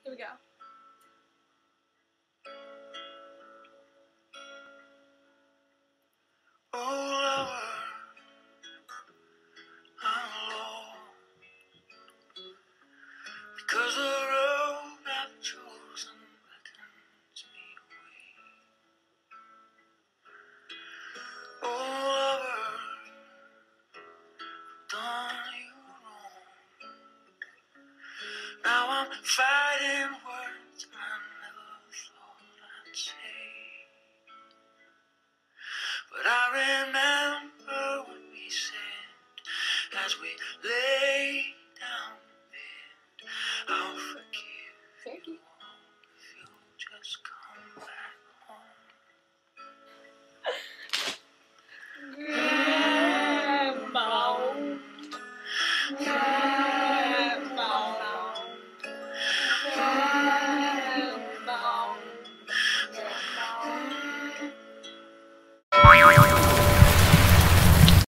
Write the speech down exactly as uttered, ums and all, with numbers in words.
Here we go. Oh, lover, I'm alone because the road I've chosen beckons me away. Oh, lover, I've done you wrong. Now I'm fighting words I never thought I'd say. But I remember what we said as we lay